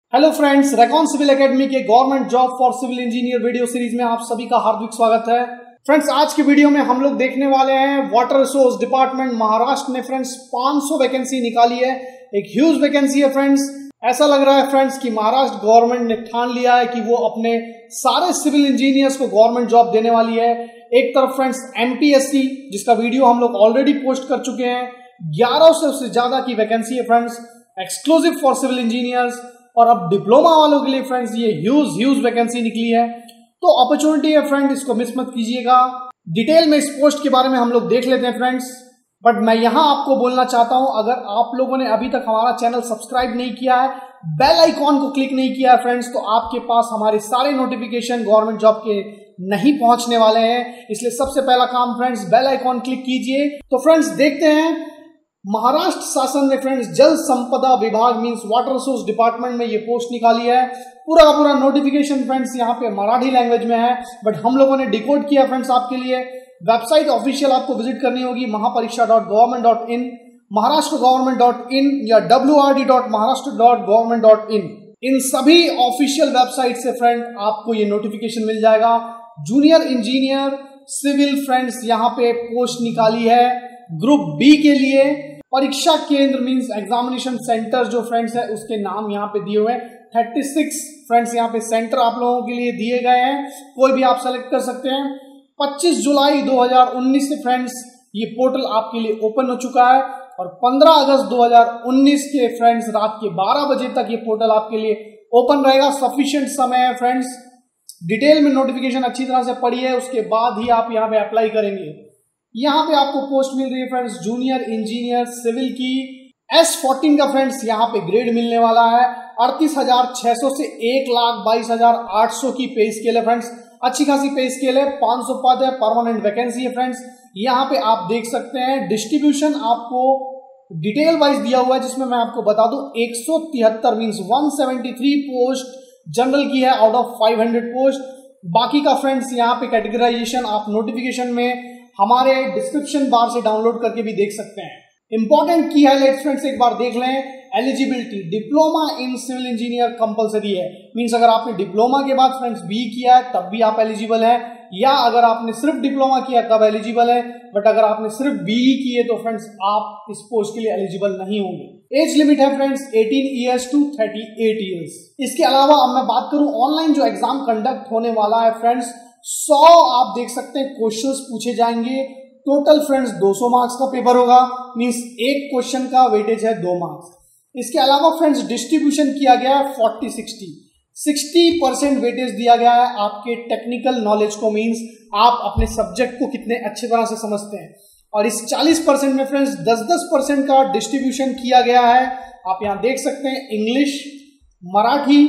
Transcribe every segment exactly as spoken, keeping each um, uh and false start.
Hello friends, Recon civil academy के government job for civil engineer video series में आप सभी का हार्दिक स्वागत है। फ्रेंड्स, आज की वीडियो में हम लोग देखने वाले हैं वाटर रिसोर्स डिपार्टमेंट महाराष्ट्र ने फ्रेंड्स पाँच सौ वैकेंसी निकाली है। एक ह्यूज वैकेंसी है फ्रेंड्स। ऐसा लग रहा है फ्रेंड्स कि महाराष्ट्र गवर्नमेंट ने ठान लिया है कि वो अपने सारे सिविल इंजीनियर्स को गवर्नमेंट जॉब देने वाली है। एक तरफ फ्रेंड्स एमपीएससी, जिसका वीडियो हम लोग ऑलरेडी पोस्ट कर चुके हैं, ग्यारह सौ से ज्यादा की वैकेंसी है friends, exclusive for civil engineers. और अब डिप्लोमा वालों के लिए फ्रेंड्स ये ह्यूज ह्यूज वैकेंसी निकली है, तो अपॉर्चुनिटी है फ्रेंड, इसको मिस मत कीजिएगा। डिटेल में इस पोस्ट के बारे में हम लोग देख लेते हैं फ्रेंड्स। बट मैं यहां आपको बोलना चाहता हूं, अगर आप लोगों ने अभी तक हमारा चैनल सब्सक्राइब नहीं किया है, बेल आइकॉन को क्लिक नहीं किया है फ्रेंड्स, तो आपके पास हमारे सारे नोटिफिकेशन गवर्नमेंट जॉब के नहीं पहुंचने वाले हैं। इसलिए सबसे पहला काम फ्रेंड्स, बेल आइकॉन क्लिक कीजिए। तो फ्रेंड्स देखते हैं, महाराष्ट्र शासन ने फ्रेंड्स जल संपदा विभाग मींस वाटर रिसोर्स डिपार्टमेंट में ये पोस्ट निकाली है। पूरा का पूरा नोटिफिकेशन फ्रेंड्स यहाँ पे मराठी लैंग्वेज में है, बट हम लोगों ने डिकोड किया फ्रेंड्स आपके लिए। वेबसाइट ऑफिशियल आपको विजिट करनी होगी Mahapariksha dot government dot in, Maharashtra government dot in या W R D dot Maharashtra dot government dot in. इन सभी ऑफिशियल वेबसाइट से फ्रेंड आपको ये नोटिफिकेशन मिल जाएगा। जूनियर इंजीनियर सिविल फ्रेंड्स यहाँ पे पोस्ट निकाली है ग्रुप बी के लिए। परीक्षा केंद्र मींस एग्जामिनेशन सेंटर जो फ्रेंड्स है उसके नाम यहाँ पे दिए हुए हैं। छत्तीस फ्रेंड्स यहाँ पे सेंटर आप लोगों के लिए दिए गए हैं, कोई भी आप सेलेक्ट कर सकते हैं। पच्चीस जुलाई दो हज़ार उन्नीस से फ्रेंड्स ये पोर्टल आपके लिए ओपन हो चुका है और पंद्रह अगस्त दो हज़ार उन्नीस के फ्रेंड्स रात के बारह बजे तक ये पोर्टल आपके लिए ओपन रहेगा। सफिशिएंट समय है फ्रेंड्स। डिटेल में नोटिफिकेशन अच्छी तरह से पढ़िए, उसके बाद ही आप यहाँ पे अप्लाई करेंगे। यहाँ पे आपको पोस्ट मिल रही है फ्रेंड्स जूनियर इंजीनियर सिविल की एस फोर्टीन का फ्रेंड्स यहाँ पे ग्रेड मिलने वाला है। अड़तीस हजार छह सौ से एक लाख बाईस हजार आठ सौ की पे स्केल है फ्रेंड्स, अच्छी खासी पे स्केल है। पाँच सौ पद है, परमानेंट वैकेंसी है फ्रेंड्स। यहाँ पे आप देख सकते हैं डिस्ट्रीब्यूशन आपको डिटेल वाइज दिया हुआ है, जिसमें मैं आपको बता दूं एक सौ तिहत्तर मीन्स एक सौ तिहत्तर पोस्ट जनरल की है आउट ऑफ पाँच सौ पोस्ट। बाकी का फ्रेंड्स यहाँ पे कैटेगराइजेशन आप नोटिफिकेशन में हमारे डिस्क्रिप्शन बार से डाउनलोड करके भी देख सकते हैं। इंपॉर्टेंट की हाइलाइट फ्रेंड्स एक बार देख लें। Eligibility, diploma in civil engineer compulsory है, मींस अगर आपने डिप्लोमा के बाद फ्रेंड्स बी किया है तब भी आप एलिजिबल हैं, या अगर आपने सिर्फ डिप्लोमा किया तब एलिजिबल है। बट अगर आपने सिर्फ बी किए तो फ्रेंड्स आप इस पोस्ट के लिए एलिजिबल नहीं होंगे। एज लिमिट है फ्रेंड्स अठारह इयर्स टू अड़तीस इयर्स। इसके अलावा अब मैं बात करूं ऑनलाइन जो एग्जाम कंडक्ट होने वाला है फ्रेंड्स, सौ आप देख सकते हैं क्वेश्चंस पूछे जाएंगे। टोटल फ्रेंड्स दो सौ मार्क्स का पेपर होगा, मींस एक क्वेश्चन का वेटेज है दो मार्क्स। इसके अलावा फ्रेंड्स डिस्ट्रीब्यूशन किया गया है चालीस साठ, साठ परसेंट वेटेज दिया गया है आपके टेक्निकल नॉलेज को, मींस आप अपने सब्जेक्ट को कितने अच्छी तरह से समझते हैं। और इस चालीस परसेंट में फ्रेंड्स दस दस परसेंट का डिस्ट्रीब्यूशन किया गया है। आप यहां देख सकते हैं इंग्लिश, मराठी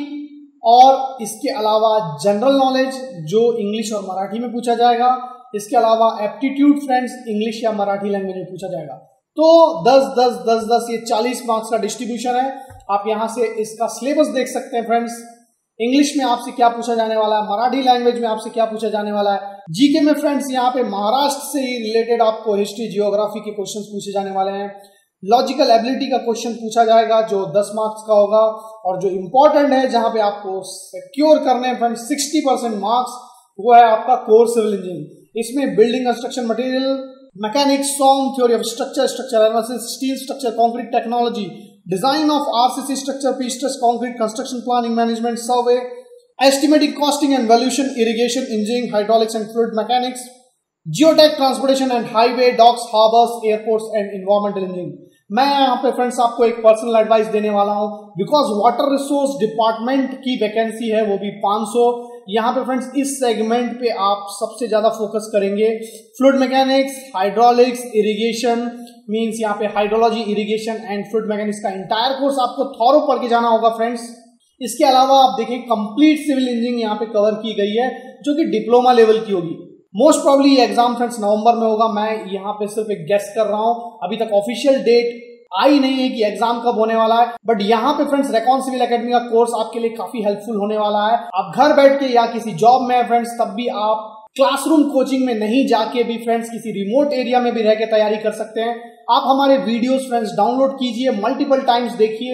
और इसके अलावा जनरल नॉलेज जो इंग्लिश और मराठी में पूछा जाएगा। इसके अलावा एप्टीट्यूड फ्रेंड्स इंग्लिश या मराठी लैंग्वेज में पूछा जाएगा। तो दस दस दस दस ये चालीस मार्क्स का डिस्ट्रीब्यूशन है। आप यहां से इसका सिलेबस देख सकते हैं फ्रेंड्स। इंग्लिश में आपसे क्या पूछा जाने वाला है, मराठी लैंग्वेज में आपसे क्या पूछा जाने वाला है। जीके में फ्रेंड्स यहाँ पे महाराष्ट्र से रिलेटेड आपको हिस्ट्री जियोग्राफी के क्वेश्चन पूछे जाने वाले हैं। लॉजिकल एबिलिटी का क्वेश्चन पूछा जाएगा जो दस मार्क्स का होगा। और जो इंपॉर्टेंट है जहां पे आपको सिक्योर करने हैं फ्रेंड्स साठ परसेंट मार्क्स, वो है आपका कोर सिविल इंजीनियरिंग। इसमें building construction material, mechanics, song, theory of structure, structure analysis, steel structure, concrete technology, design of RCC structure, P stress concrete, construction planning, management, survey, estimating, costing and valuation, irrigation engineering, hydraulics and fluid mechanics, geotech, transportation and highway, docks, harbours, airports and environmental engineering. मैं यहाँ पे friends आपको एक personal advice देने वाला हूँ, because water resource department की vacancy है वो भी पाँच सौ। यहाँ पे फ्रेंड्स इस सेगमेंट पे आप सबसे ज्यादा फोकस करेंगे। Fluid mechanics, hydraulics, irrigation means यहाँ पे hydrology, irrigation and fluid mechanics का इंटायर कोर्स आपको थॉरो पढ़ के जाना होगा फ्रेंड्स। इसके अलावा आप देखें कंप्लीट सिविल इंजीनियरिंग यहाँ पे कवर की गई है जो कि डिप्लोमा लेवल की होगी। मोस्ट प्रॉब्ली ये एग्जाम फ्रेंड्स नवंबर में होगा। मैं यहाँ पे सिर्फ एक गेस कर रहा हूँ, अभी तक ऑफिशियल डेट आई नहीं है कि एग्जाम कब होने वाला है। बट यहाँ पे फ्रेंड्स रेकॉन सिविल एकेडमी का कोर्स आपके लिए काफी हेल्पफुल होने वाला है। आप घर बैठ के या किसी जॉब में फ्रेंड्स तब भी आप क्लासरूम कोचिंग में नहीं जाके भी फ्रेंड्स किसी रिमोट एरिया में भी रह के तैयारी कर सकते हैं। आप हमारे वीडियोस फ्रेंड्स डाउनलोड कीजिए, मल्टीपल टाइम्स देखिए,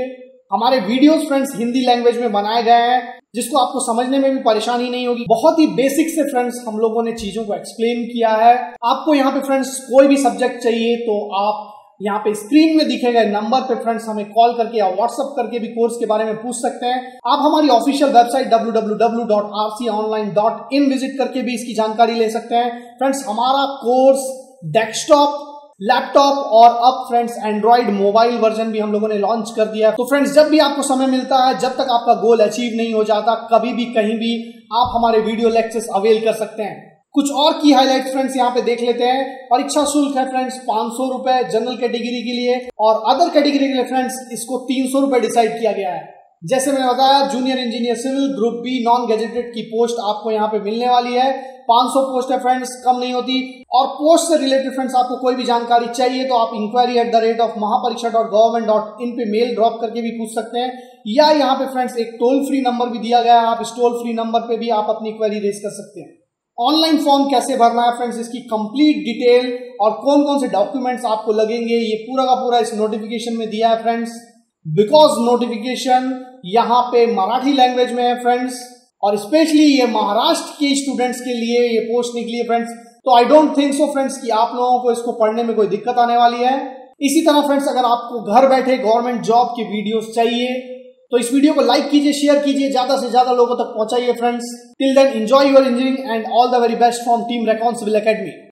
हमारे वीडियोस फ्रेंड्स हिंदी लैंग्वेज में बनाए गए हैं, जिसको आपको समझने में भी परेशानी नहीं होगी। बहुत ही बेसिक से फ्रेंड्स हम लोगों ने चीजों को एक्सप्लेन किया है। आपको यहाँ पे फ्रेंड्स कोई भी सब्जेक्ट चाहिए तो आप यहाँ पे स्क्रीन में दिखे गए नंबर पे फ्रेंड्स हमें कॉल करके या व्हाट्सएप करके भी कोर्स के बारे में पूछ सकते हैं। आप हमारी official website W W W dot R C online dot in visit करके भी इसकी जानकारी ले सकते हैं। फ्रेंड्स हमारा कोर्स डेस्कटॉप, लैपटॉप और अब फ्रेंड्स एंड्रॉइड मोबाइल वर्जन भी हम लोगों ने लॉन्च कर दिया है। तो फ्रेंड्स जब भी आपको समय मिलता है, जब तक आपका गोल अचीव नहीं हो जाता, कभी भी कहीं भी आप हमारे वीडियो लेक्चर्स अवेल कर सकते हैं। कुछ और की हाईलाइट फ्रेंड्स यहाँ पे देख लेते हैं। परीक्षा शुल्क है फ्रेंड्स पांच सौ रुपए जनरल कैटेगरी के लिए, और अदर कैटेगरी के लिए फ्रेंड्स इसको तीन सौ रुपए डिसाइड किया गया है। जैसे मैंने बताया, junior engineer civil group B non gazetted की पोस्ट आपको यहाँ पे मिलने वाली है। पांच सौ पोस्ट है फ्रेंड्स, कम नहीं होती। और पोस्ट से रिलेटेड फ्रेंड्स आपको कोई भी जानकारी चाहिए तो आप inquiry at the rate of Mahapariksha dot government dot in पे मेल ड्रॉप करके भी पूछ सकते हैं, या यहाँ पे फ्रेंड्स एक टोल फ्री नंबर भी दिया गया है। आप इस टोल फ्री नंबर पे भी आप अपनी क्वेरी रेज कर सकते हैं। ऑनलाइन फॉर्म कैसे भरना है फ्रेंड्स, इसकी कंप्लीट डिटेल और कौन कौन से डॉक्यूमेंट्स आपको लगेंगे, ये पूरा का पूरा इस नोटिफिकेशन में दिया है फ्रेंड्स। बिकॉज नोटिफिकेशन यहाँ पे मराठी लैंग्वेज में है फ्रेंड्स, और स्पेशली ये महाराष्ट्र के स्टूडेंट्स के लिए ये पोस्ट निकली है फ्रेंड्स। तो I don't think so friends कि आप लोगों को इसको पढ़ने में कोई दिक्कत आने वाली है। इसी तरह फ्रेंड्स अगर आपको घर बैठे गवर्नमेंट जॉब की वीडियोस चाहिए तो इस वीडियो को लाइक कीजिए, शेयर कीजिए, ज्यादा से ज्यादा लोगों तक पहुंचाइए friends. Till then enjoy your engineering and all the very best from team Recon civil academy.